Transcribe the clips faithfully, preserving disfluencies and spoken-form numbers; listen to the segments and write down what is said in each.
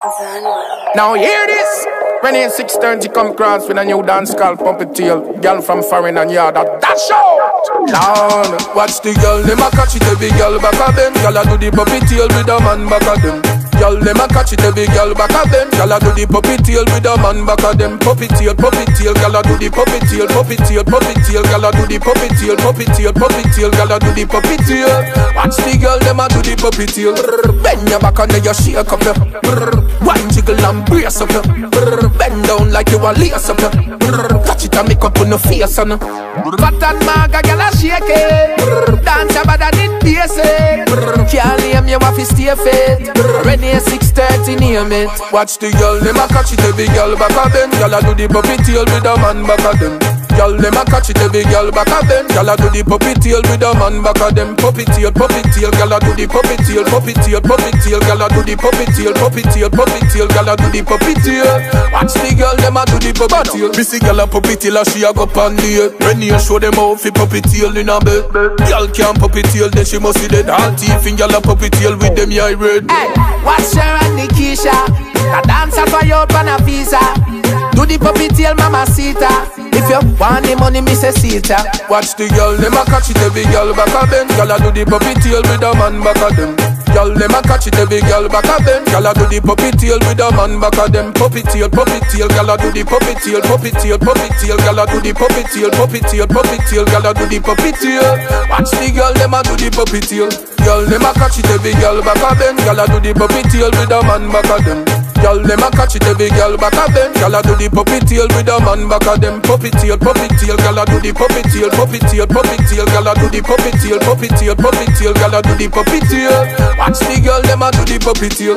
Now hear this. When it's six thirty come cross with a new dance called Puppetail. Girl from foreign and yard that dash out. Down. Watch the girl, them a catch it every girl back a bend. Girl a do the Puppetail with a man back a them. Girl, them a catch it every girl back a bend. Girl a do the Puppetail with a man back a them. Puppetail, Puppetail, girl a do the Puppetail, Puppetail, Puppetail, girl a do the Puppetail, Puppetail, Puppetail, girl a do the Puppetail. Watch the girl, them a do the Puppetail. Bend your back and then you shake up your. One jiggle and brace up your. Bend down like you a lace up your. Catch it and make up on the face on. Fat and maga, girl a shake it. Dance about and it basic. Can't name you have to stay fit. Ready at six thirty name it. Watch the girl, them a catch it every girl back a bend. Girl a do the Puppetail with a man back a them. Girl, them a catch it every girl back a bend. Girl a do the Puppetail with a man back a them. Puppetail, Puppetail, girl a do the Puppetail, Puppetail, Puppetail, girl a do the Puppetail, Puppetail, Puppetail, girl a do the Puppetail. Watch the girl, them a do the Puppetail. Missy girl a Puppetail and she a go pan the head. When you show them how fi Puppetail in a bed. Girl can't Puppetail, then she must see dead. All teeth in girl a Puppetail with them eye red. Hey, watch her and Nikisha. The dancer for you on a visa. Do the Puppetail, mama Sita. If you want the money, me say Sita. Watch the girl, them a catch it every girl back a bend. Girl a do the Puppetail with a man back a them. Girl, them a catch it every girl back a bend. Girl a do the Puppetail with a man back a them. Puppetail, Puppetail, girl a do the Puppetail, Puppetail, Puppetail, girl a do the Puppetail, Puppetail, Puppetail, girl a do the Puppetail. Watch the girl, them a do the Puppetail. Girl, them a catch it every girl back a bend. Girl a do the Puppetail with a man back a them. Girl, them a catch it every girl back a bend. Girl a do the Puppetail with a man back a them. Puppetail, Puppetail, girl a do the Puppetail, Puppetail, Puppetail, girl a do the Puppetail, Puppetail, Puppetail, girl a do the Puppetail. Watch the girl, them a do the Puppetail.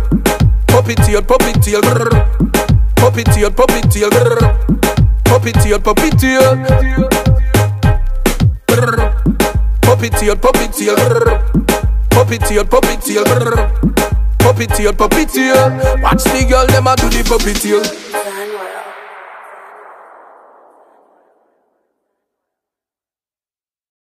Puppetail, Puppetail, Puppetail, Puppetail, Puppetail, Puppetail, Puppetail, Puppetail, Puppetail, Puppetail, Puppetail, Puppetail. Watch the girl, them a do the Puppetail.